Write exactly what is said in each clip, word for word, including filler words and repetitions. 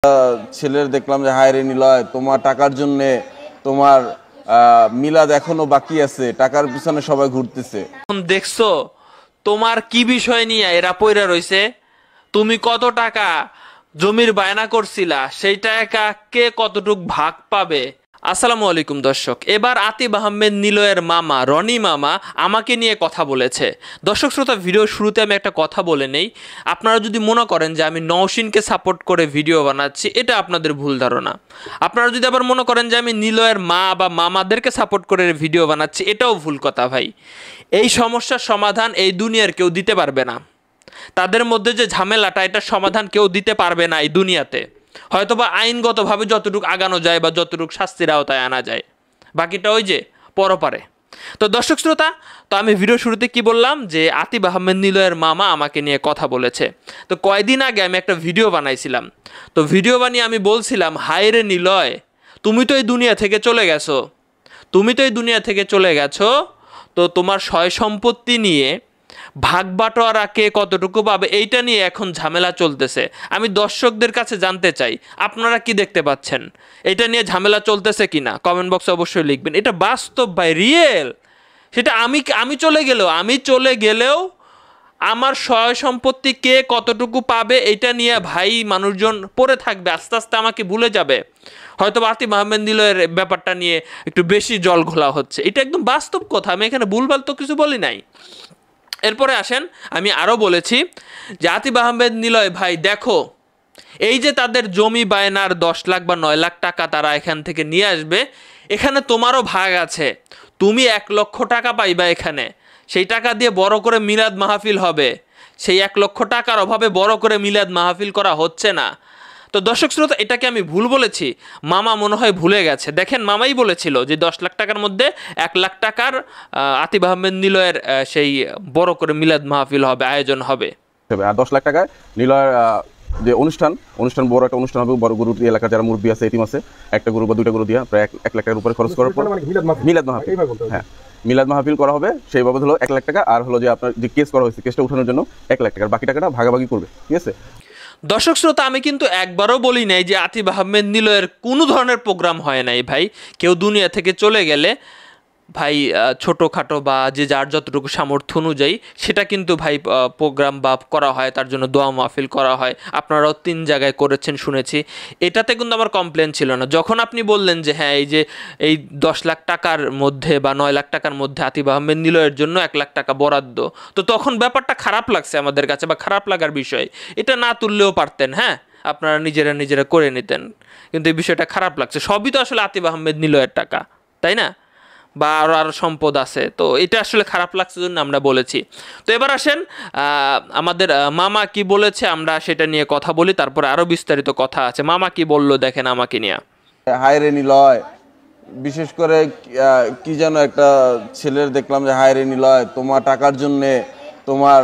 ছেলের দেখলাম যে হায় রে নিলয়, তোমার টাকার জন্য তোমার মিলাদ এখনো বাকি আছে, টাকার পিছনে সবাই ঘুরতেছে। দেখছো তোমার কি বিষয় নিয়ে এরা পয়রা রইছে? তুমি কত টাকা জমির বায়না করছিলা, সেই টাকা কে কতটুক ভাগ পাবে? আসসালামু আলাইকুম দর্শক, এবার আতিফ আহমেদ নিলয়ের মামা রনি মামা আমাকে নিয়ে কথা বলেছে। দর্শক শ্রোতা, ভিডিও শুরুতে আমি একটা কথা বলে নেই, আপনারা যদি মনে করেন যে আমি নওশিনকে সাপোর্ট করে ভিডিও বানাচ্ছি, এটা আপনাদের ভুল ধারণা। আপনারা যদি আবার মনে করেন যে আমি নিলয়ের মা বা মামাদেরকে সাপোর্ট করে ভিডিও বানাচ্ছি, এটাও ভুল কথা ভাই। এই সমস্যার সমাধান এই দুনিয়ার কেউ দিতে পারবে না। তাদের মধ্যে যে ঝামেলাটা, এটার সমাধান কেউ দিতে পারবে না এই দুনিয়াতে। হয়তোবা আইনগতভাবে যতটুকু আগানো যায় বা যতটুকু শাস্তির আওতায় আনা যায়, বাকিটা ওই যে পরপারে। তো দর্শক শ্রোতা, তো আমি ভিডিও শুরুতে কি বললাম যে আতিফ আহমেদ নিলয়ের মামা আমাকে নিয়ে কথা বলেছে। তো কয়দিন আগে আমি একটা ভিডিও বানাইছিলাম। তো ভিডিও বানিয়ে আমি বলছিলাম, হায় রে নিলয়, তুমি তো এই দুনিয়া থেকে চলে গেছো, তুমি তো এই দুনিয়া থেকে চলে গেছো তো তোমার সয় সম্পত্তি নিয়ে ভাগ বাটোয়ারা কে কতটুকু পাবে, এইটা নিয়ে এখন ঝামেলা চলতেছে। আমি দর্শকদের কাছে জানতে চাই, আপনারা কি দেখতে পাচ্ছেন? এটা নিয়ে ঝামেলা চলতেছে কিনা কমেন্ট বক্সে অবশ্যই লিখবেন। এটা বাস্তব ভাই, রিয়েল। সেটা আমি আমি চলে গেলেও আমি চলে গেলেও আমার সয় সম্পত্তি কে কতটুকু পাবে, এটা নিয়ে ভাই মানুষজন পড়ে থাকবে, আস্তে আস্তে আমাকে ভুলে যাবে। হয়তো আতিফ আহমেদ নিলয়ের ব্যাপারটা নিয়ে একটু বেশি জল ঘোলা হচ্ছে, এটা একদম বাস্তব কথা। আমি এখানে ভুলভাল তো কিছু বলি নাই। এরপরে আসেন, আমি আরও বলেছি যে আতিফ আহমেদ নিলয় ভাই দেখো, এই যে তাদের জমি বায়নার দশ লাখ বা নয় লাখ টাকা তারা এখান থেকে নিয়ে আসবে, এখানে তোমারও ভাগ আছে। তুমি এক লক্ষ টাকা পাইবা এখানে, সেই টাকা দিয়ে বড় করে মিলাদ মাহফিল হবে। সেই এক লক্ষ টাকার অভাবে বড় করে মিলাদ মাহফিল করা হচ্ছে না। তো দর্শক শ্রোতা, এটাকে আমি ভুল বলেছি? মামা মনে হয় ভুলে গেছে। দেখেন, মামাই বলেছিল যে দশ লাখ টাকার মধ্যে এক লাখ টাকার আতিফ আহমেদ নিলয়ের সেই বড় করে মিলাদ মাহফিল হবে, আয়োজন হবে। আর দশ লাখ টাকায় নিলয়ের যে অনুষ্ঠান অনুষ্ঠান বড় একটা অনুষ্ঠান হবে, বড় গরু এলাকার যারা মুরব্বী আছে, এতিম আছে, একটা গরু বা দুইটা গরু দিয়া প্রায় এক লাখ টাকার উপরে খরচ করার পর মিলাদ মাহফিল, হ্যাঁ মিলাদ মাহফিল করা হবে। সেই বাবদ হলো এক লাখ টাকা। আর হলো যে আপনার যে কেস করা হয়েছে, কেসটা উঠানোর জন্য এক লাখ টাকার বাকি টাকাটা ভাগাভাগি করবে, ঠিক আছে? দর্শক শ্রোতা, আমি কিন্তু একবারও বলি নাই যে আতিফ আহমেদ নিলয়ের কোনো ধরনের প্রোগ্রাম হয় নাই ভাই। কেউ দুনিয়া থেকে চলে গেলে ভাই ছোটোখাটো বা যে যার যতটুকু সামর্থ্য অনুযায়ী সেটা কিন্তু ভাই প্রোগ্রাম বা করা হয়, তার জন্য দোয়া মাহফিল করা হয়। আপনারাও তিন জায়গায় করেছেন শুনেছি, এটাতে কিন্তু আমার কমপ্লেন ছিল না। যখন আপনি বললেন যে হ্যাঁ এই যে এই দশ লাখ টাকার মধ্যে বা নয় লাখ টাকার মধ্যে আতিফ আহমেদ নিলয়ের জন্য এক লাখ টাকা বরাদ্দ, তো তখন ব্যাপারটা খারাপ লাগছে আমাদের কাছে, বা খারাপ লাগার বিষয়। এটা না তুললেও পারতেন, হ্যাঁ আপনারা নিজেরা নিজেরা করে নিতেন, কিন্তু এই বিষয়টা খারাপ লাগছে। সবই তো আসলে আতিফ আহমেদ নিলয়ের টাকা, তাই না? বা আরও আরও সম্পদ আছে, তো এটা আসলে খারাপ লাগছে জন্য আমরা বলেছি। তো এবার আসেন আমাদের মামা কি বলেছে, আমরা সেটা নিয়ে কথা বলি, তারপরে আরও বিস্তারিত কথা আছে। মামা কি বললো দেখেন আমাকে নিয়ে। হায় রে নিলয়, বিশেষ করে কি যেন একটা ছেলের দেখলাম যে হায় রে নিলয়, তোমার টাকার জন্যে তোমার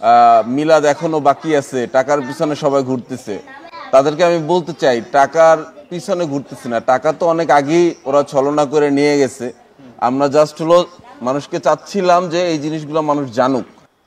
মিলাদ এখনো বাকি আছে, টাকার পিছনে সবাই ঘুরতেছে। তাদেরকে আমি বলতে চাই, টাকার পিছনে ঘুরতেছে না, টাকা তো অনেক আগেই ওরা ছলনা করে নিয়ে গেছে। আমরা জাস্ট হলো মানুষকে চাচ্ছিলাম যে এই জিনিসগুলো মানুষ জানুক।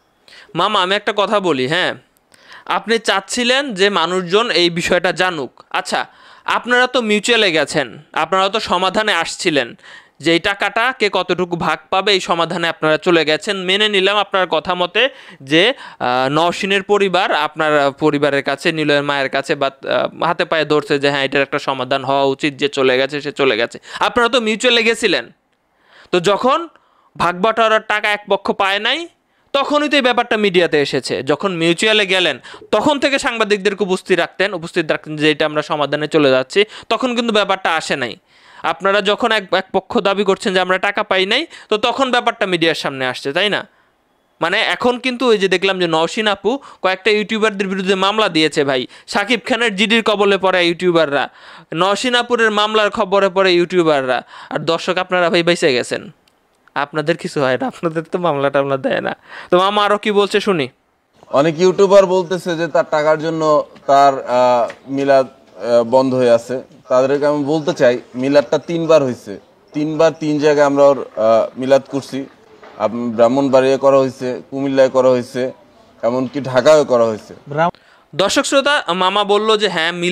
মামা আমি একটা কথা বলি, হ্যাঁ আপনি চাচ্ছিলেন যে মানুষজন এই বিষয়টা জানুক। আচ্ছা, আপনারা তো মিউচুয়ালে গেছেন, আপনারা তো সমাধানে আসছিলেন যে এই টাকাটা কে কতটুকু ভাগ পাবে, এই সমাধানে আপনারা চলে গেছেন। মেনে নিলাম আপনার কথা মতে যে নওশিনের পরিবার আপনার পরিবারের কাছে, নিলয়ের মায়ের কাছে বা হাতে পায়ে ধরছে যে হ্যাঁ এটার একটা সমাধান হওয়া উচিত, যে চলে গেছে সে চলে গেছে। আপনারা তো মিউচুয়ালে গেছিলেন, তো যখন ভাগ বাটোয়ারার টাকা এক পক্ষ পায় নাই, তখনই তো এই ব্যাপারটা মিডিয়াতে এসেছে। যখন মিউচুয়ালে গেলেন তখন থেকে সাংবাদিকদেরকে উপস্থিত রাখতেন উপস্থিত রাখতেন যে এটা আমরা সমাধানে চলে যাচ্ছি, তখন কিন্তু ব্যাপারটা আসে নাই। আপনারা যখন এক এক পক্ষ দাবি করছেন যে আমরা টাকা পাই নাই, তো তখন ব্যাপারটা মিডিয়ার সামনে আসছে, তাই না? মানে এখন কিন্তু ওই যে দেখলাম যে নওশিন আপু কয়েকটা ইউটিউবারদের বিরুদ্ধে মামলা দিয়েছে ভাই। সাকিব খানের জিডির কবলে পড়ে ইউটিউবাররা, নওশিন আপুরের মামলার খবরে পড়ে ইউটিউবাররা, আর দর্শক আপনারা ভাই বেঁচে গেছেন। আপনাদের কিছু হয় না, আপনাদের তো মামলা টামলা দেয় না। তো মামা আরো কি বলছে শুনি। অনেক ইউটিউবার বলতেছে যে তার টাকার জন্য তার মিলাদ বন্ধ হয়ে আছে। তাদেরকে আমি বলতে চাই, মিলাদটা তিনবার হয়েছে, তিনবার তিন জায়গায় আমরা ওর মিলাদ করছি। ব্রাহ্মণবাড়িয়ায় করা হয়েছে, কুমিল্লায় করা হয়েছে, এমনকি ঢাকায় করা হয়েছে। দর্শক শ্রোতা, মামা বলল যে হ্যাঁ মিলাদ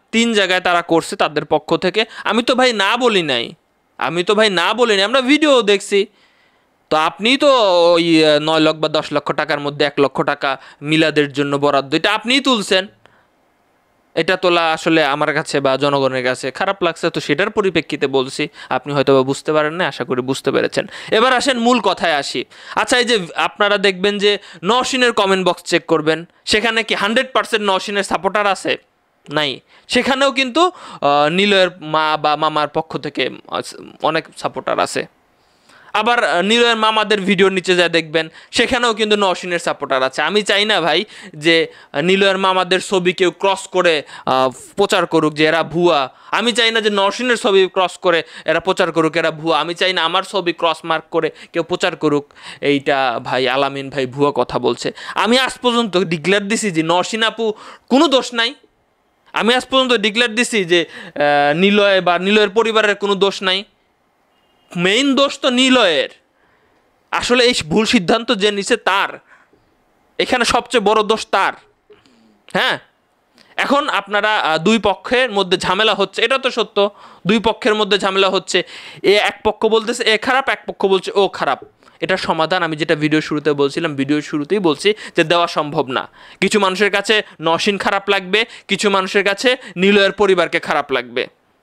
তিন জায়গায় তারা করছে তাদের পক্ষ থেকে। আমি তো ভাই না বলি নাই, আমি তো ভাই না বলি নাই, আমরা ভিডিও দেখছি। তো আপনি তো ওই নয় লক্ষ বা দশ লক্ষ টাকার মধ্যে এক লক্ষ টাকা মিলাদের জন্য বরাদ্দ, এটা আপনিই তুলছেন। এটা তোলা আসলে আমার কাছে বা জনগণের কাছে খারাপ লাগছে, তো সেটার পরিপ্রেক্ষিতে বলছি। আপনি হয়তো বা বুঝতে পারেন না, আশা করি বুঝতে পেরেছেন। এবার আসেন মূল কথায় আসি। আচ্ছা, এই যে আপনারা দেখবেন যে নওশিনের কমেন্ট বক্স চেক করবেন, সেখানে কি হান্ড্রেড পার্সেন্ট নওশিনের সাপোর্টার আছে? নাই। সেখানেও কিন্তু নিলয়ের মা বা মামার পক্ষ থেকে অনেক সাপোর্টার আছে। আবার নিলয়ের মামাদের ভিডিওর নিচে যা দেখবেন সেখানেও কিন্তু নওশিনের সাপোর্টার আছে। আমি চাই না ভাই যে নিলয়ের মামাদের ছবি কেউ ক্রস করে প্রচার করুক যে এরা ভুয়া। আমি চাই না যে নওশিনের ছবি ক্রস করে এরা প্রচার করুক এরা ভুয়া। আমি চাই না আমার ছবি ক্রস মার্ক করে কেউ প্রচার করুক এইটা ভাই আলামিন ভাই ভুয়া কথা বলছে। আমি আজ পর্যন্ত ডিক্লেয়ার দিছি যে নওশিন আপু কোনো দোষ নাই। আমি আজ পর্যন্ত ডিক্লেয়ার দিছি যে নিলয় বা নিলয়ের পরিবারের কোনো দোষ নাই। মেইন দোষ তো নিলয়ের। আসলে এই ভুল সিদ্ধান্ত যে নিছে তার, এখানে সবচেয়ে বড় দোষ তার। হ্যাঁ, এখন আপনারা দুই পক্ষের মধ্যে ঝামেলা হচ্ছে, এটা তো সত্য। দুই পক্ষের মধ্যে ঝামেলা হচ্ছে, এ এক পক্ষ বলতেছে এ খারাপ, এক পক্ষ বলছে ও খারাপ। এটা সমাধান আমি যেটা ভিডিও শুরুতে বলছিলাম, ভিডিও শুরুতেই বলছি যে দেওয়া সম্ভব না। কিছু মানুষের কাছে নওশিন খারাপ লাগবে, কিছু মানুষের কাছে নিলয়ের পরিবারকে খারাপ লাগবে।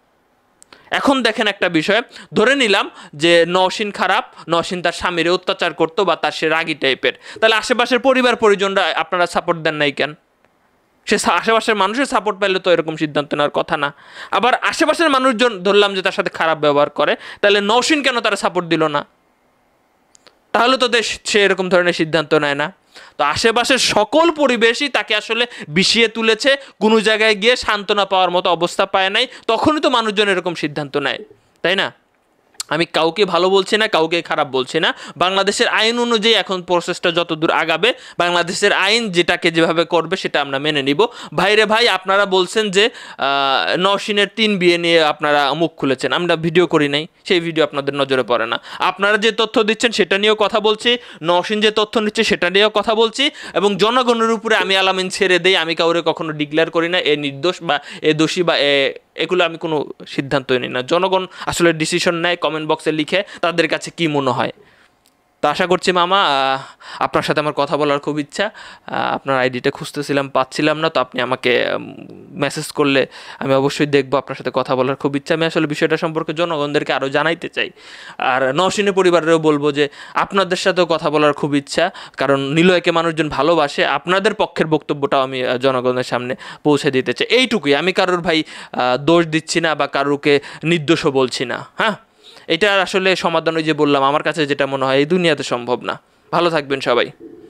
এখন দেখেন একটা বিষয়, ধরে নিলাম যে নওশিন খারাপ, নওশিন তার স্বামীরে অত্যাচার করতো বা তার সে রাগী টাইপের, তাহলে আশেপাশের পরিবার পরিজনরা আপনারা সাপোর্ট দেন নাই কেন? সে আশেপাশের মানুষের সাপোর্ট পেলে তো এরকম সিদ্ধান্ত নেওয়ার কথা না। আবার আশেপাশের মানুষজন ধরলাম যে তার সাথে খারাপ ব্যবহার করে, তাহলে নওশিন কেন তারা সাপোর্ট দিল না? তাহলে তো দেশ সে এরকম ধরনের সিদ্ধান্ত নেয় না। তো আশেপাশের সকল পরিবেশই তাকে আসলে বিষিয়ে তুলেছে, কোনো জায়গায় গিয়ে সান্ত্বনা পাওয়ার মতো অবস্থা পায় নাই, তখনই তো মানুষজন এরকম সিদ্ধান্ত নেয়, তাই না? আমি কাউকে ভালো বলছি না, কাউকে খারাপ বলছি না। বাংলাদেশের আইন অনুযায়ী এখন প্রসেসটা যত দূর আগাবে, বাংলাদেশের আইন যেটাকে যেভাবে করবে সেটা আমরা মেনে নিব। ভাইরে ভাই, আপনারা বলছেন যে নওশিনের তিন বিয়ে নিয়ে আপনারা মুখ খুলেছেন, আমরা ভিডিও করি নাই, সেই ভিডিও আপনাদের নজরে পড়ে না। আপনারা যে তথ্য দিচ্ছেন সেটা নিয়েও কথা বলছি, নওশিন যে তথ্য নিচ্ছে সেটা নিয়েও কথা বলছি, এবং জনগণের উপরে আমি আলামিন ছেড়ে দেই। আমি কাউরে কখনো ডিক্লেয়ার করি না এ নির্দোষ বা এ দোষী বা এ এগুলো আমি কোনো সিদ্ধান্তই নিই না। জনগণ আসলে ডিসিশন নেয় কমেন্ট বক্সে লিখে তাদের কাছে কি মনে হয়। তো আশা করছি মামা, আপনার সাথে আমার কথা বলার খুব ইচ্ছা। আপনার আইডিটা খুঁজতেছিলাম, পাচ্ছিলাম না, তো আপনি আমাকে মেসেজ করলে আমি অবশ্যই দেখবো। আপনার সাথে কথা বলার খুব ইচ্ছা। আমি আসলে বিষয়টা সম্পর্কে জনগণদেরকে আরও জানাইতে চাই, আর নওশিনের পরিবারেরও বলবো যে আপনাদের সাথেও কথা বলার খুব ইচ্ছা, কারণ নিলয়কে মানুষজন ভালোবাসে। আপনাদের পক্ষের বক্তব্যটাও আমি জনগণের সামনে পৌঁছে দিতে চাই, এইটুকুই। আমি কারোর ভাই দোষ দিচ্ছি না বা কারোকে নির্দোষও বলছি না। হ্যাঁ, এটার আসলে সমাধান ওই যে বললাম, আমার কাছে যেটা মনে হয় এই দুনিয়াতে সম্ভব না। ভালো থাকবেন সবাই।